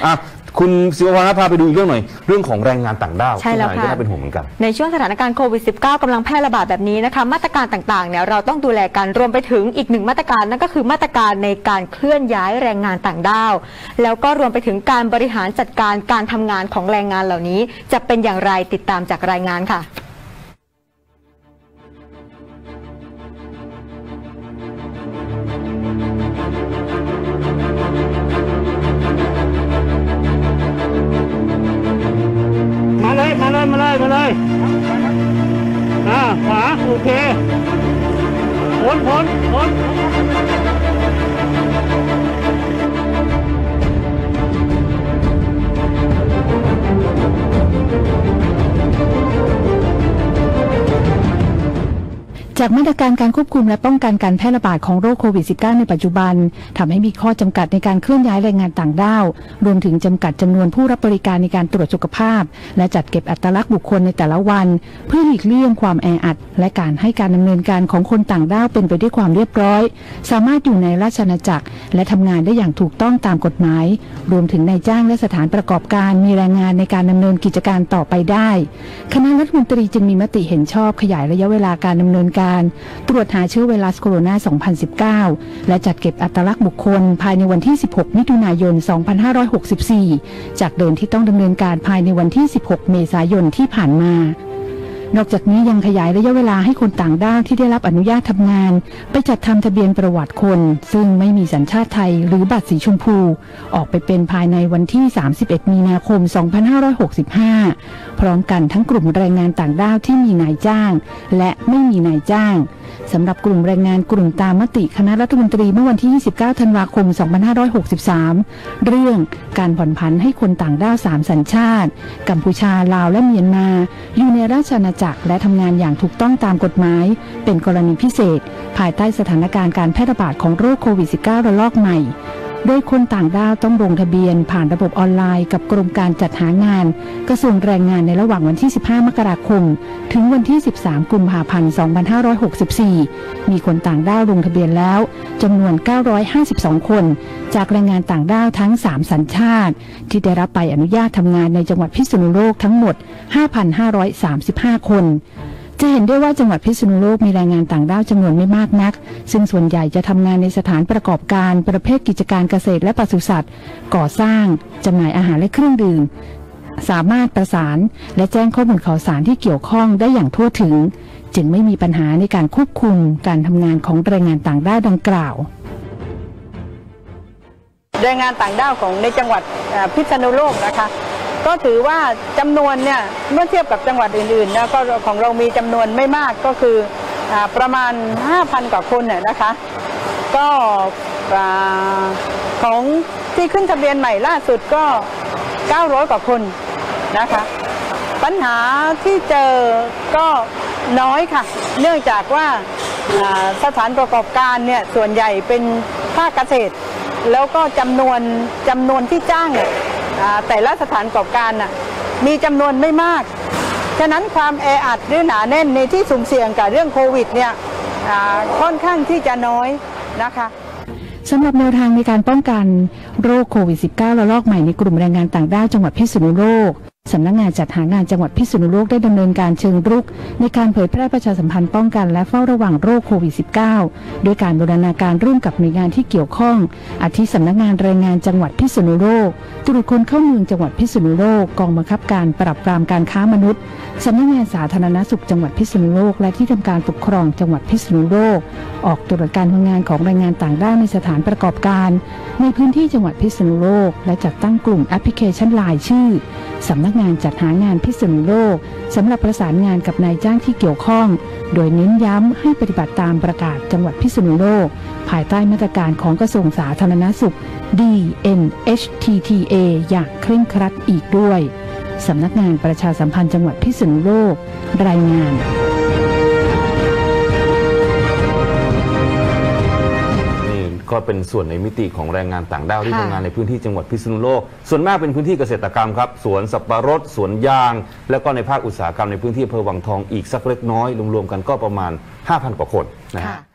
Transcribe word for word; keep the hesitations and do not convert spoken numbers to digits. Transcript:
อ่ะคุณศิวพรพาไปดูอีกเรื่องหน่อยเรื่องของแรงงานต่างด้าวใช่แล้วค่ะก็น่าเป็นห่วงเหมือนกันในช่วงสถานการณ์โควิด สิบเก้า กำลังแพร่ระบาดแบบนี้นะคะมาตรการต่างๆเนี่ยเราต้องดูแลกันรวมไปถึงอีกหนึ่งมาตรการนั่นก็คือมาตรการในการเคลื่อนย้ายแรงงานต่างด้าวแล้วก็รวมไปถึงการบริหารจัดการการทำงานของแรงงานเหล่านี้จะเป็นอย่างไรติดตามจากรายงานค่ะมาเลยมาเลยมาเลยมาเลยอ่าขวาโอเคพ้นพ้นพ้นจากมาตรการการควบคุมและป้องกันการแพร่ระบาดของโรคโควิด สิบเก้า ในปัจจุบันทำให้มีข้อจำกัดในการเคลื่อนย้ายแรงงานต่างด้าวรวมถึงจำกัดจำนวนผู้รับบริการในการตรวจสุขภาพและจัดเก็บอัตลักษณ์บุคคลในแต่ละวันเพื่อหลีกเลี่ยงความแออัดและการให้การดำเนินการของคนต่างด้าวเป็นไปด้วยความเรียบร้อยสามารถอยู่ในราชอาณาจักรและทำงานได้อย่างถูกต้องตามกฎหมายรวมถึงนายจ้างและสถานประกอบการมีแรงงานในการดำเนินกิจการต่อไปได้คณะรัฐมนตรีจึงมีมติเห็นชอบขยายระยะเวลาการดำเนินการตรวจหาเชื้อไวรัสโคโรนา สองพันสิบเก้า และจัดเก็บอัตลักษณ์บุคคลภายในวันที่ สิบหก มิถุนายน สองพันห้าร้อยหกสิบสี่ จากเดิมที่ต้องดำเนินการภายในวันที่ สิบหก เมษายนที่ผ่านมานอกจากนี้ยังขยายระยะเวลาให้คนต่างด้าวที่ได้รับอนุญาตทำงานไปจัดทำทะเบียนประวัติคนซึ่งไม่มีสัญชาติไทยหรือบัตรสีชมพูออกไปเป็นภายในวันที่ สามสิบเอ็ด มีนาคม สองพันห้าร้อยหกสิบห้า พร้อมกันทั้งกลุ่มแรงงานต่างด้าวที่มีนายจ้างและไม่มีนายจ้างสำหรับกลุ่มแรงงานกลุ่มตามมติคณะรัฐมนตรีเมื่อวันที่ ยี่สิบเก้า ธันวาคม สองพันห้าร้อยหกสิบสาม เรื่องการผ่อนผันให้คนต่างด้าวสามสัญชาติกัมพูชาลาวและเมียนมาอยู่ในราชอาณาจักรและทำงานอย่างถูกต้องตามกฎหมายเป็นกรณีพิเศษภายใต้สถานการณ์การแพร่ระบาดของโรคโควิด สิบเก้า ระลอกใหม่โดยคนต่างด้าวต้องลงทะเบียนผ่านระบบออนไลน์กับกรมการจัดหางานกระทรวงแรงงานในระหว่างวันที่ สิบห้า มกราคมถึงวันที่ สิบสาม กุมภาพันธ์ สองพันห้าร้อยหกสิบสี่ มีคนต่างด้าวลงทะเบียนแล้วจำนวน เก้าร้อยห้าสิบสอง คนจากแรงงานต่างด้าวทั้ง สาม สัญชาติที่ได้รับใบอนุญาตทำงานในจังหวัดพิษณุโลกทั้งหมด ห้าพันห้าร้อยสามสิบห้า คนจะเห็นได้ว่าจังหวัดพิษณุโลกมีแรงงานต่างด้าวจำนวนไม่มากนักซึ่งส่วนใหญ่จะทำงานในสถานประกอบการประเภทกิจการเกษตรและปศุสัตว์ก่อสร้างจำหน่ายอาหารและเครื่องดื่มสามารถประสานและแจ้งข้อมูลข่าวสารที่เกี่ยวข้องได้อย่างทั่วถึงจึงไม่มีปัญหาในการควบคุมการทำงานของแรงงานต่างด้าวดังกล่าวแรงงานต่างด้าวของในจังหวัดพิษณุโลกนะคะก็ถือว่าจำนวนเนี่ยเมื่อเทียบกับจังหวัดอื่นๆนะก็ของเรามีจำนวนไม่มากก็คือประมาณ ห้าพัน กว่าคนเนี่ยนะคะก็ของที่ขึ้นทะเบียนใหม่ล่าสุดก็ เก้าร้อย กว่าคนนะคะปัญหาที่เจอก็น้อยค่ะเนื่องจากว่าสถานประกอบการเนี่ยส่วนใหญ่เป็นภาคเกษตรแล้วก็จำนวนจำนวนที่จ้างเนี่ยแต่ละสถานประกอบการน่ะมีจำนวนไม่มากฉะนั้นความแออัดหรือหนาแน่นในที่สุ่มเสี่ยงกับเรื่องโควิดเนี่ยค่อนข้างที่จะน้อยนะคะสำหรับแนวทางในการป้องกันโรคโควิด สิบเก้า ระลอกใหม่ในกลุ่มแรงงานต่างด้าวจังหวัดพิษณุโลกสำนักงานจัดหางานจังหวัดพิษณุโลกได้ดำเนินการเชิงรุกในการเผยแพร่ประชาสัมพันธ์ป้องกันและเฝ้าระวังโรคโควิด สิบเก้า ด้วยการบูรณาการร่วมกับหน่วยงานที่เกี่ยวข้องอาทิสำนักงานแรงงานจังหวัดพิษณุโลกตรวจคนเข้าเมืองจังหวัดพิษณุโลกกองบังคับการปราบปรามการค้ามนุษย์สำนักงานสาธารณสุขจังหวัดพิษณุโลกและที่ทำการปกครองจังหวัดพิษณุโลกออกตรวจการทำงานของแรงงานต่างด้าวในสถานประกอบการในพื้นที่จังหวัดพิษณุโลกและจัดตั้งกลุ่มแอปพลิเคชันไลน์ชื่อสำนักงานจัดหางานพิษณุโลกสำหรับประสานงานกับนายจ้างที่เกี่ยวข้องโดยเน้นย้ำให้ปฏิบัติตามประกาศจังหวัดพิษณุโลกภายใต้มาตรการของกระทรวงสาธารณสุข ดี เอ็น เอช ที ที เอ อย่างเคร่งครัดอีกด้วยสำนักงานประชาสัมพันธ์จังหวัดพิษณุโลกรายงานก็เป็นส่วนในมิติของแรงงานต่างด้าวที่ทำงานในพื้นที่จังหวัดพิษณุโลกส่วนมากเป็นพื้นที่เกษตรกรรมครับสวนสับปะรดสวนยางแล้วก็ในภาคอุตสาหกรรมในพื้นที่อำเภอวังทองอีกสักเล็กน้อยรวมๆกันก็ประมาณ ห้าพัน กว่าคนนะฮะ